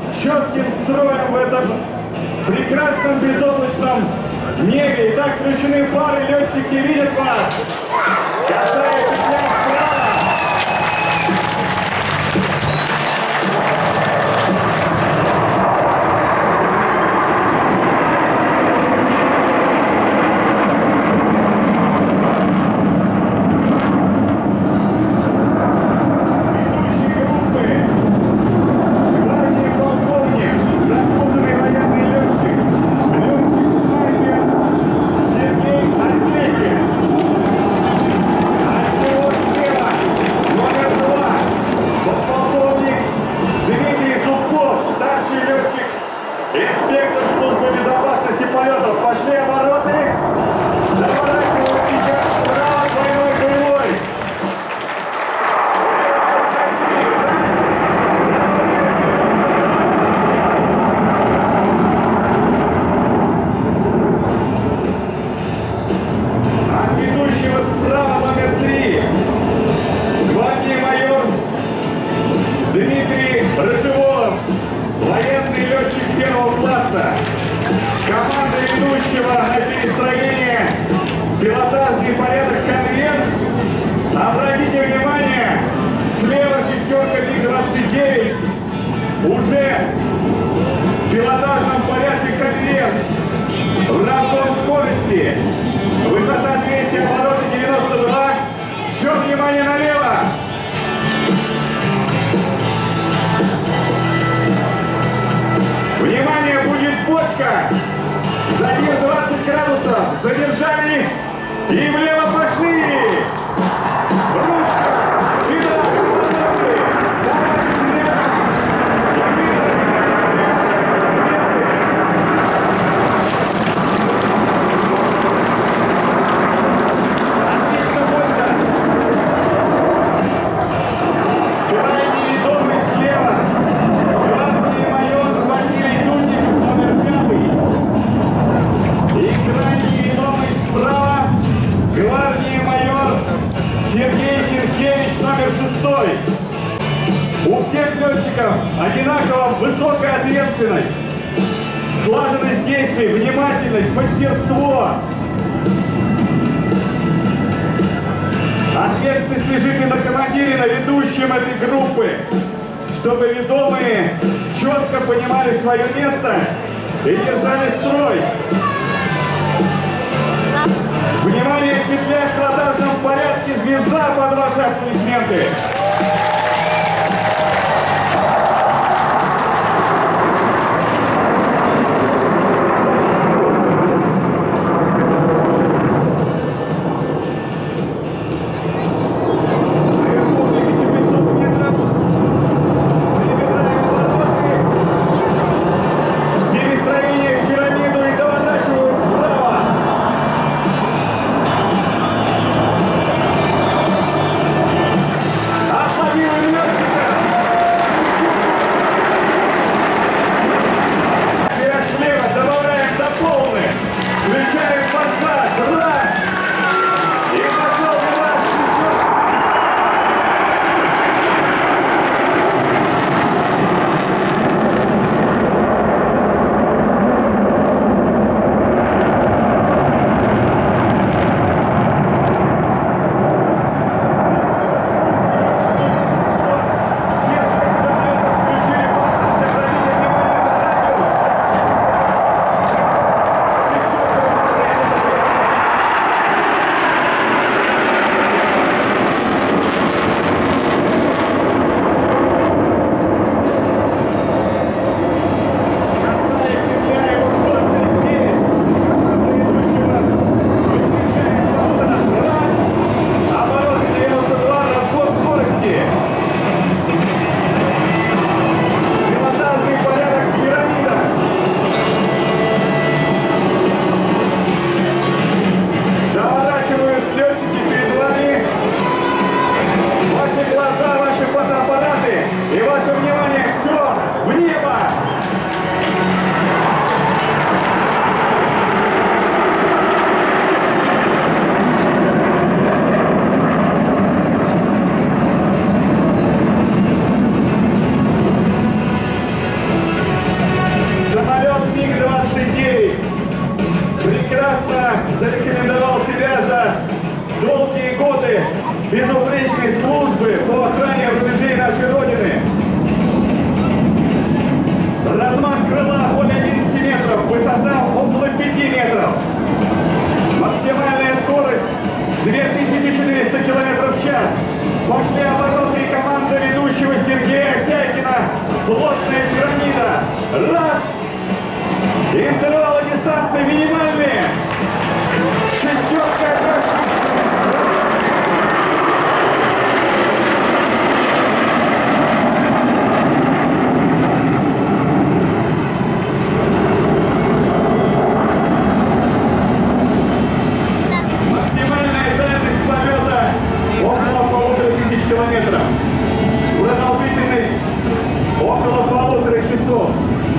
четким строем в этом прекрасном безоблачном небе. Итак, включены пары, летчики видят вас. Касается петля вправо. Инспектор службы безопасности полетов. Пошли обороты. Заворачиваем сейчас вправо двойной кривой. От ведущего справа номер 3. Гвардии майор Дмитрий Рыжеволов. Военный летчик первого класса. Команда ведущего на перестроение пилотажный порядок конвент. Обратите внимание, слева шестерка МиГ-29 уже в пилотажном порядке конвент в разгон скорости. Высота 200, обороты 92. Все внимание налево. Внимание, будет бочка. Замер 20 градусов. Задержали. И влево пошли. Ручка. Сюда. Отлично, бочка. Крайне ведомый слева. Главный майор Василий Дудников, номер 5. И крайне ведомый справа. Гвардии майор Сергей Сенкевич, номер 6. У всех летчиков одинаково высокая ответственность, слаженность действий, внимательность, мастерство. Ответственность лежит и на командире, на ведущем этой группы, чтобы ведомые четко понимали свое место и держали строй. Внимание, петля в пилотажном порядке, звезда под ваши аплодисменты. Размах крыла более 11 метров, высота около 5 метров. Максимальная скорость 2400 км в час. Пошли обороты и команда ведущего Сергея Осякина. Плотная пирамида. Раз. Интервалы дистанции минимальные. Шестерка. Максимальная дальность полета около 1500 километров. Продолжительность около 1500 часов.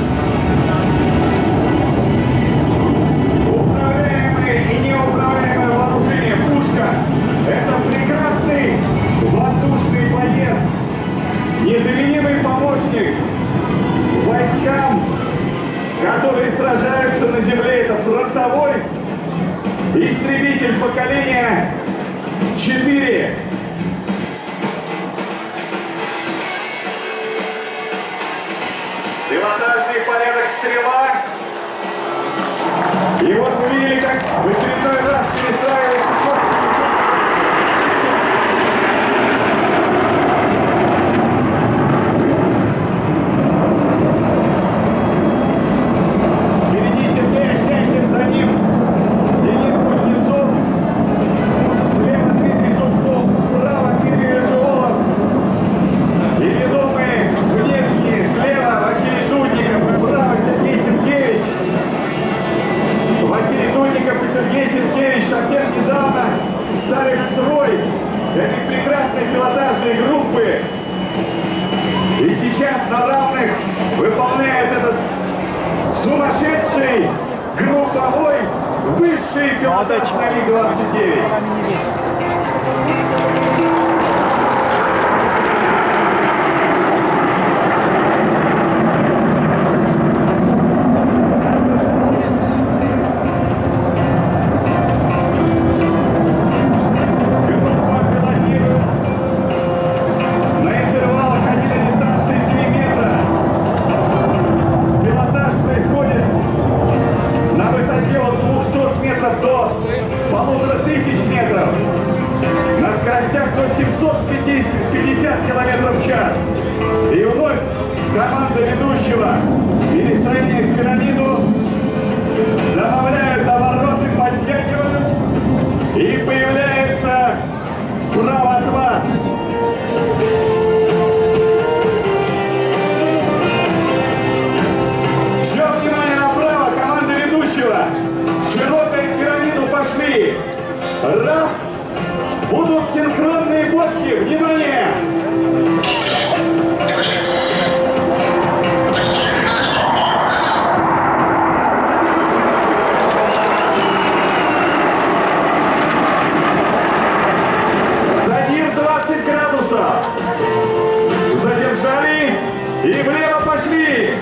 Управляемое и неуправляемое вооружение пушка – это прекрасный воздушный боец, незаменимый помощник войскам, которые сражаются на земле. Это фронтовой истребитель поколения 4. Пилотажный порядок «Стрела». И вот вы видели, как в очередной раз перестраивается впереди Сергей Осякин, за ним Денис Кузнецов, слева Дмитрий Зубков, справа Дмитрий Рыжеволов. И ведомые внешние, слева Василий Дудников, справа Сергей Сенкевич. Василий Дудников и Сергей Сенкевич совсем недавно стали в строй этой прекрасной пилотажной группы. И сейчас на равных выполняет этот сумасшедший групповой высший пилотаж на МиГ-29. До 1500 метров, на скоростях до 750 км в час. И вновь команда ведущего перестроение в пирамиду, добавляют обороты, подтягивают, и появляется справа от вас все внимание направо, команда ведущего. Широкая пирамиду пошли. Раз. Будут синхронные бочки. Внимание! Задир 20 градусов. Задержали и влево пошли.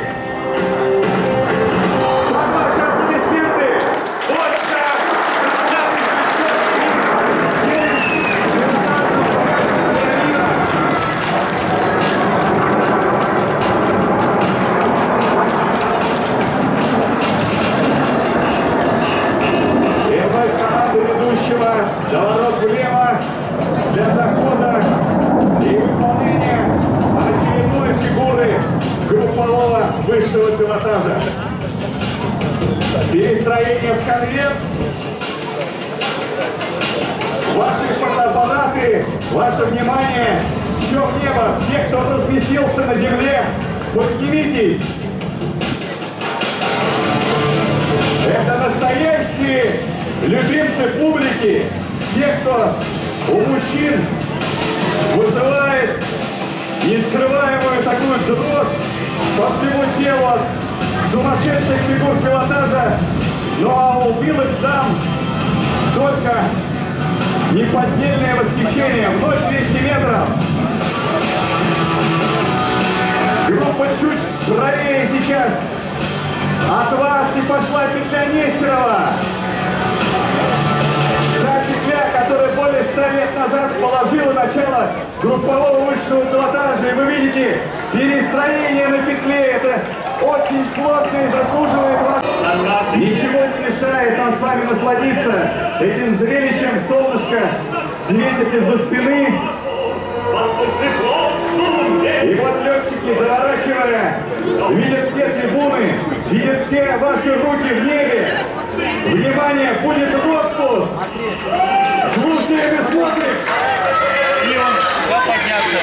Доворот влево для захода и выполнения очередной фигуры группового высшего пилотажа. Перестроение в конверт. Ваши фотоаппараты, ваше внимание, все в небо. Все, кто разместился на земле, поднимитесь. Это настоящие любимцы публики. Те, кто у мужчин вызывает нескрываемую такую дрожь по всему телу от сумасшедших фигур пилотажа. Ну а у милых дам только неподдельное восхищение. Вновь 200 метров. Группа чуть правее сейчас от вас, и пошла петля Нестерова. Та петля, которая более 100 лет назад положила начало группового высшего пилотажа. И вы видите перестроение на петле. Это очень сложный и заслуживает вас. Ничего не мешает нам с вами насладиться этим зрелищем. Солнышко светит из-за спины. И вот летчики, доворачивая, видят все трибуны, видят все ваши руки в небе. Внимание, будет распуск. Слушаем и смотрим. И он va подняться.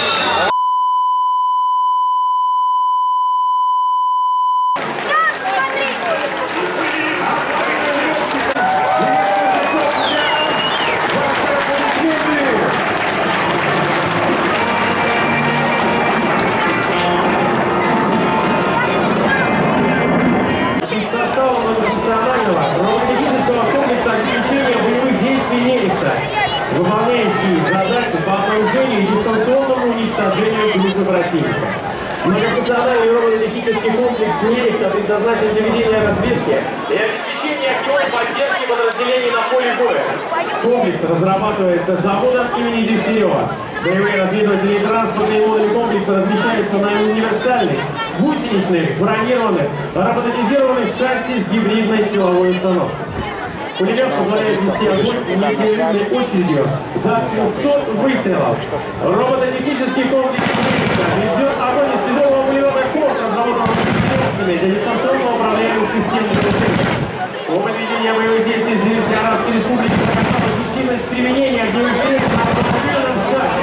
Выполняющие задачи по обнаружению и дистанционному уничтожению группы противника. Многофункциональный робот-технический комплекс «Нерехта» предназначен для ведения разведки и обеспечения огневой поддержки подразделений на поле боя. Комплекс разрабатывается заводом имени Дегтярева. Боевые разведывательные транспортные модули комплекса размещаются на универсальных, гусеничных, бронированных, роботизированных шасси с гибридной силовой установкой. Пулемет позволяет вести огонь непрерывной очередью за 700 выстрелов. Робототехнический комплекс ведет огонь из тяжелого пулемета «Корс», разработанного для дистанционного управления системой. Опыт ведения боевых действий в Сирийской Арабской Республике показал эффективность применения огневых средств на автомобильном шасси.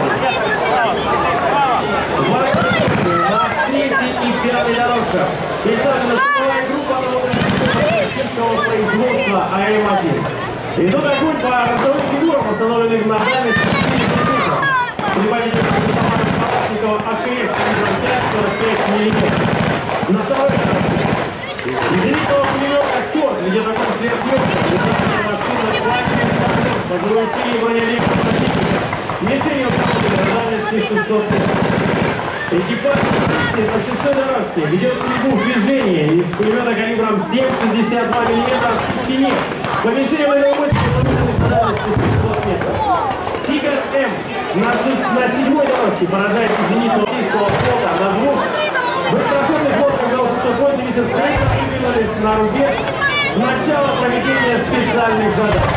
На 3-й и 5-й дорожках. Представлена штурмовая группа производства АМ-1. Идут огонь по разовым фигурам, установленным на дальность прибавительных автоматов Калашникова АКС 45 мм. На второй зенитного пулемета «Корс» ведет огонь сверхлёгкой, машина «Платин» боевой силе броневика противника. Мишень установлена на дальности 600 метров. Экипаж по 6-й дорожке ведет стрельбу в движении из пулемета калибром 7,62 мм в течение. По мишени боевой мощи установлены на дальности 700 метров. «Тигр-М» на 7-й дорожке поражает из зенитного российского флота на двух быстроходных лодках Gal-680 выдвинулись на рубеж начала проведения специальных задач.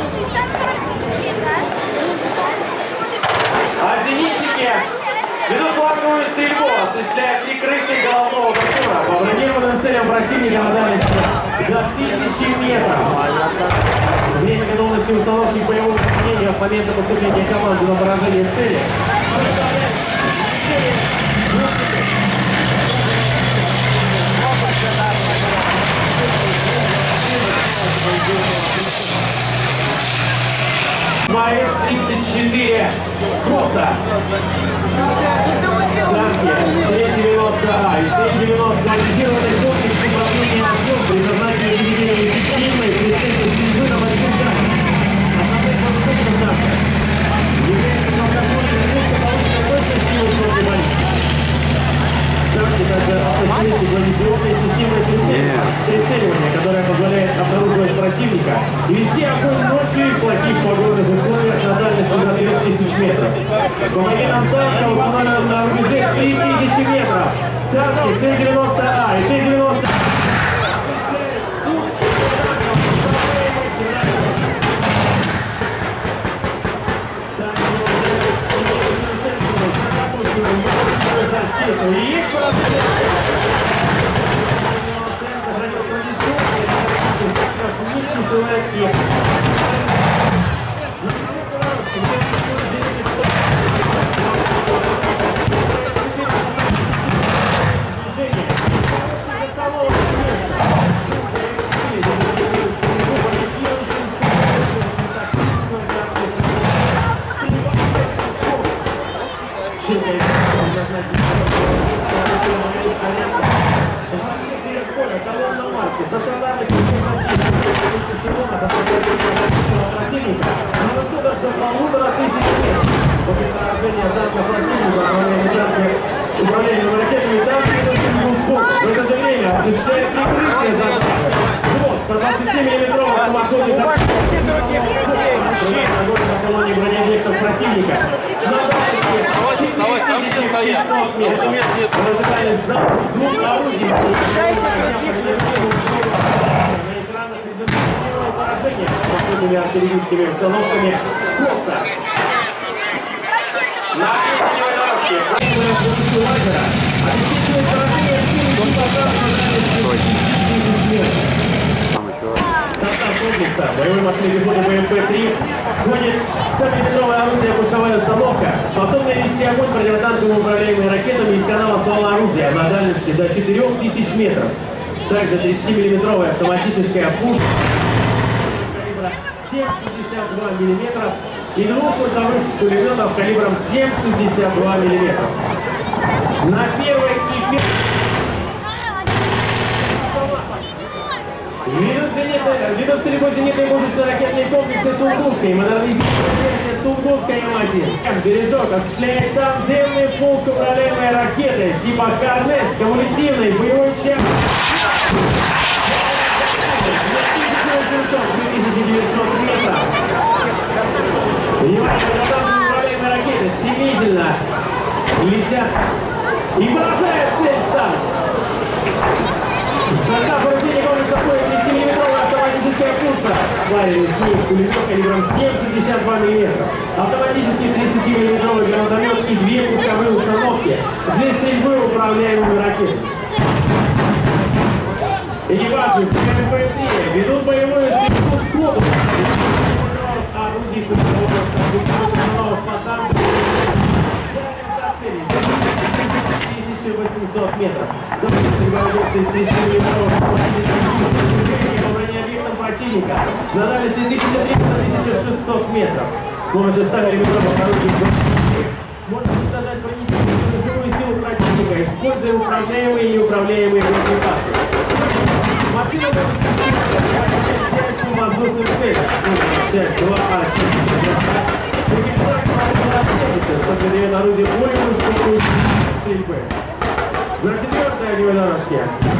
А зенитчики ведут фланговую стрельбу, осуществляя прикрытие головного контура по бронированным целям противника на дальности до 1000 метров. Время готовности установки боевого применения в момент поступления команды на поражение цели. МАЭС-34 «Коста». Танки Т-90А и Т-90 анализированный комплекс управления огнем предназначен для ведения эффективной прицельной стрельбы на больших дальностях. Основным подходом танка является алкогольная точка полученной точности и высокой баллистики. Танки также автоматически гладиационная система прицеливания, которая позволяет обнаруживать противника и вести огонь ночью в плохих погодных условиях на дальности до 3000 метров. Командиром танка установлен на рубеже 3000 метров. Танки Т-90А и Т-90. Управление ракетами в это же время осуществляет прикрытие задач. Вот, 27-миллиметровый самоходный огонь на колонии бронеобъектов противника. Вставай, там все стоят. Уже мест нет. Разыграли запуск двух орудий. артиллерийскими установками «Коста». На объекте дорожки лазера обеспечивает поражение активности состав комплекса боевой машины пехоты БМП-3 входит 100-мм орудие пусковая установка, способная вести огонь противотанковыми управляемыми ракетами из канала ствола орудия на дальности до 4000 метров. Также 30-мм автоматическая пушка калибра 7,62 мм и двух курсовых пулеметов калибром 7,62 мм. На первой и ввиду стрельбой зенитной пушечно-ракетные комплексы Тунгусской, модернизированная Тунгусская М1. Бережок осуществляет тандемные пускоуправляемые ракеты типа «Корнет» с кумулятивной боевой частью 2900 метров. Внимание, управляемые ракеты стремительно летят и поражают цель там. Состав вооружения комплекса входит 30-мм автоматическая пушка. Парень с ней пулемет калибром 7,62 мм. Автоматический 30-мм гранатомет и две пусковые установки для стрельбы управляемыми ракетами. Экипажи БМП-3 ведут боевую стрельбу в сходу. Орудий установок по танку. 1800 метров. По бронеобъектам противника на дальности 1300-1600 метров. С помощью 100-мм орудий можно уничтожать бронетехнику живую силу противника, используя управляемые и неуправляемые боеприпасы. Машина может воздушную цель. Часть 2А. Что придает орудие более высокую стрельбы. На 4-й огневой дорожке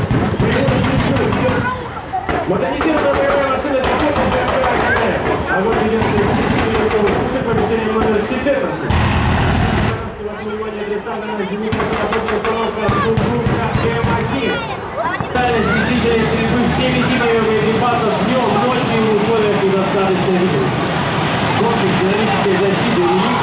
модернизированная боевая машина пехоты БМП-3. Огонь ведет 30-мм пушек по мишени номер 14. Внимание, представлена зенитно-пулеметная установка «Тунгусская М1». Дальность действительной стрельбы всеми типами боеприпасов днем, ночью в условиях недостаточной видимости. Комплекс динамической защиты велик.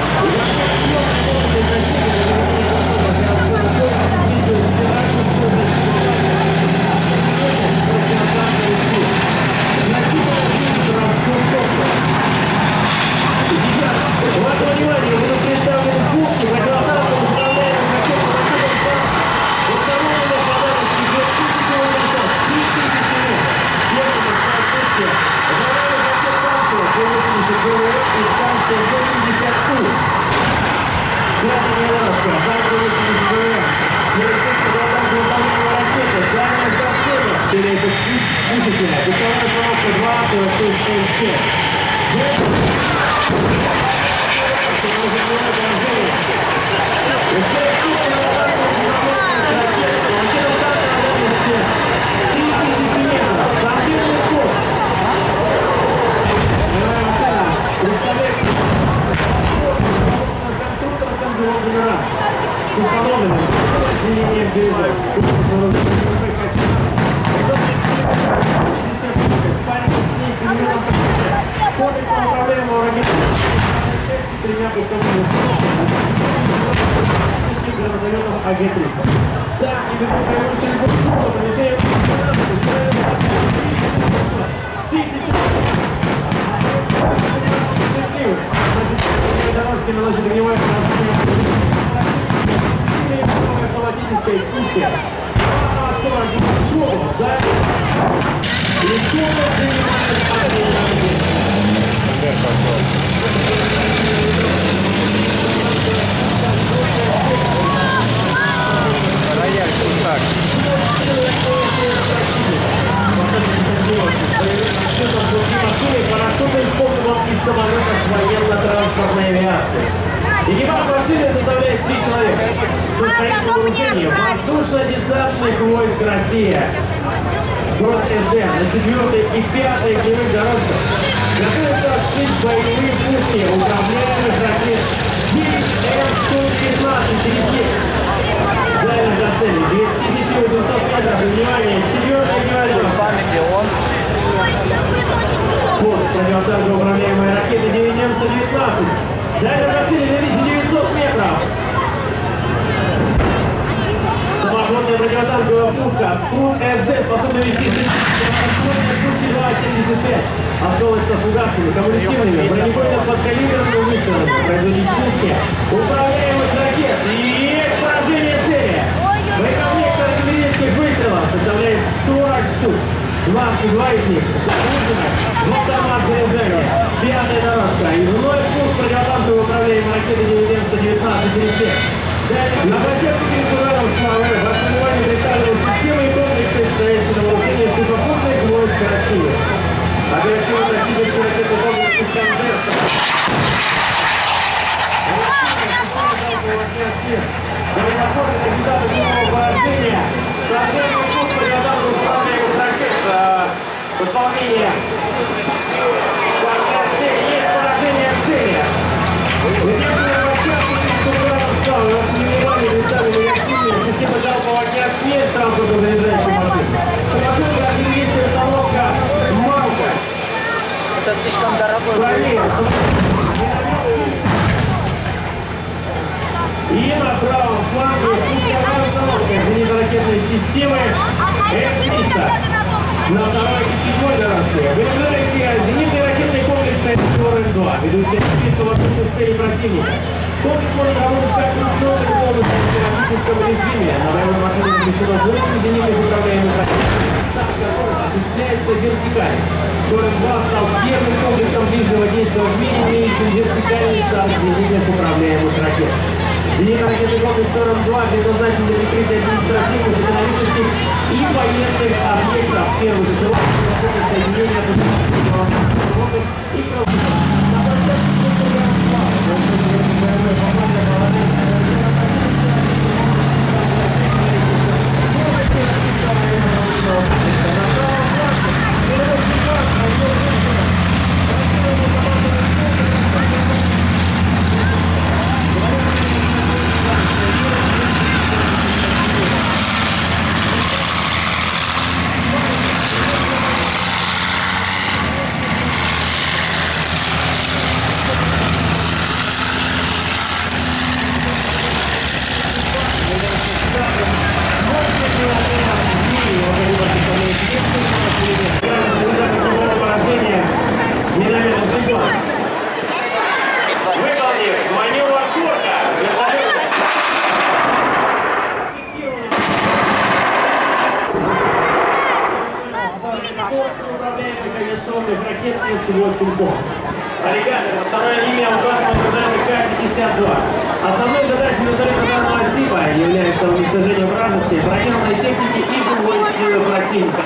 Ваше внимание, будут представлены пушки противотанковых управляемых ракетных установленных по дальности 2000 км, 3000 метров. Первый пушки управляемых ракет танков Т-80 ГВС и станция 80 СУ. Пятая дорожка, станция 80 ГВС. Перепустка противотанковых управляемых ракеты, дальность до цели. Перейдет пушечная, пусковая установка 246М5. Экипаж машины составляет 3 человека. Состоит вооружение воздушно-десантных войск России. Город СД на 4-й и 5-й огневых дорожках готовится открыть боевые пушки управляемых ракет 9М-115 «Середин». Дальность до цели 2800 метров. Внимание, 4-й гвардия. Память он. Вот, противотанковый Дальше расширили 2900 метров. Самоходная противотанковая пушка Спрут СД способна вести пушки 2,75. Осколочно фугасными, коммуникативными, бронебойно-подкалиберными выстрелами. Производить пушки управляемых ракет. И есть поражение цели. Боекомплект артиллерийских выстрелов составляет 40 штук. 22 из них загружены в автомат заряжания. Пятая дорожка. И вновь пуск противотанковой управляемой ракеты 919-36. На площадке перед ударом славы ваше внимание представлены системы и комплексы, стоящие на вооружении сухопутных войск России. Оперативно-тактический ракетный комплекс «Искандер». Дальнобойный кандидат нового поражения. Соответственно, курс противотанковой управляемых ракет. Выполнение. Есть поражение цели. Выдерживая площадку перед ударом славы, ваше внимание представлены активные системы залпового огня «Смерть» транспортно-заряжающей машины. Самоходная артиллерийская установка «Малка». Это слишком дорогой. И на правом фланге пусковая установка зенитно-ракетной системы С-300. На второй и седьмой дорожке выявляете зенитный ракетный комплекс СС-2, ведущий список воздушных целей противника. Комплекс может работать как ручной, так и полностью в автоматическом режиме. На боевой машине размещено 8 зенитных управляемых ракет, состав которых осуществляется вертикально. Скорость 2 стал первым комплексом ближнего действия в мире, имеющим вертикальный старт зенитных управляемых ракет. Зенитно-ракетный комплекс «Тором-2» предназначен для прикрытия административных, экономических и военных объектов первых эшелонов соединения и Аллигатор, вторая линия указана программе К-52. Основной задачей вертолета данного типа является уничтожение вражеской бронированной техники и живой силы противника.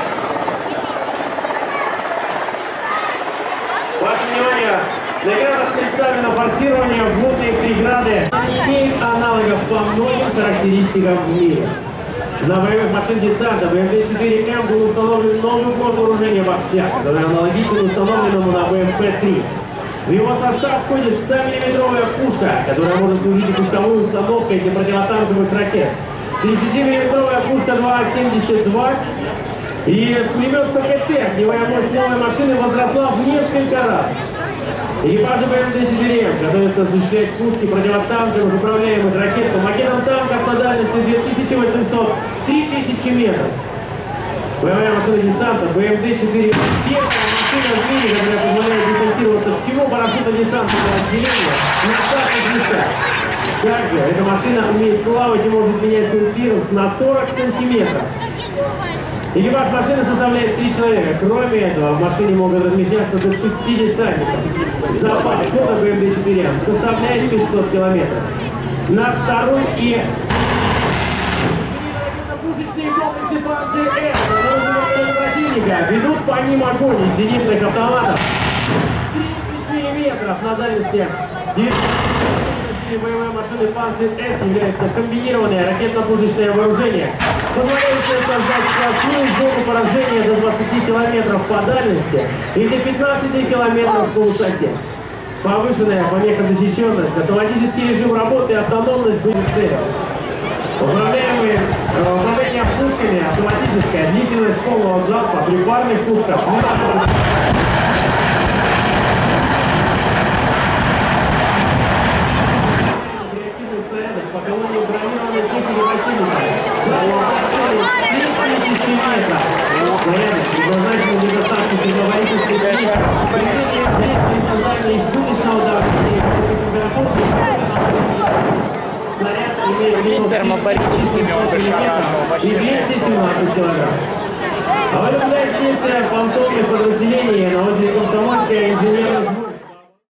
Ваше внимание, на экранах представлено форсирование водной преграды. Она не имеет аналогов по многим характеристикам в мире. На боевых машин десанта БМП-4М был установлен новый блок вооружения «Боксяк», который аналогичен установленному на БМП-3. В его состав входит 100-мм пушка, которая может служить пусковой установкой для противотанковых ракет, 30-мм пушка 2,72 и пулемет ПКТ. Огневая мощь новой машины возросла в несколько раз. Экипажи БМП-4М готовятся осуществлять пуски противотанковых управляемых ракет по макетам танков на дальности 2800-3000 метров. Боевая машина десанта БМП-4 первая машина в мире, которая позволяет десантироваться всего парашютно-десантного отделения на старых местах. Также эта машина умеет плавать и может менять свой клиренс на 40 сантиметров. Экипаж машины составляет 3 человека. Кроме этого, в машине могут размещаться до 6 десантников. Запас хода БМП-4 составляет 500 километров. На второй и пушечные комплексы «Панцер-С» противника ведут по ним огонь из зенитных автоматов 30 мм на дальности 9. Боевой машины «Панцер-С» является комбинированное ракетно-пушечное вооружение, позволяющее создать сплошную зону поражения до 20 километров по дальности и до 15 километров по высоте. Повышенная помехозащищенность, автоматический режим работы и автономность будет целью. Управление пушками автоматическая, длительность полного залпа при парных пушках. по колонии бронированной техники противника. Снаряды, предназначенные для доставки предварительной техники, при создании будущего удара термобарическими и 217 килограмм. А в этом действии фантомных подразделений на озере Комсомольская инженерных